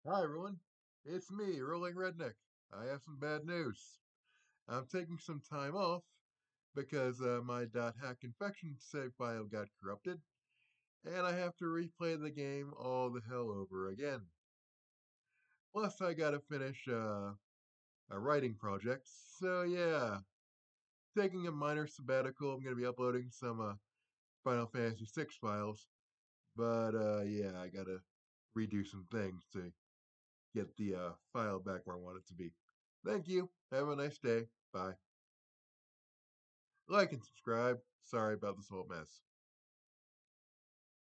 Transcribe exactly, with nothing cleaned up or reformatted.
Hi everyone, it's me, Rolling Redneck. I have some bad news. I'm taking some time off because uh, my .hack infection save file got corrupted, and I have to replay the game all the hell over again. Plus, I gotta finish uh, a writing project, so yeah, taking a minor sabbatical. I'm gonna be uploading some uh, Final Fantasy six files, but uh, yeah, I gotta redo some things to get the uh, file back where I want it to be. Thank you. Have a nice day. Bye. Like and subscribe. Sorry about this whole mess.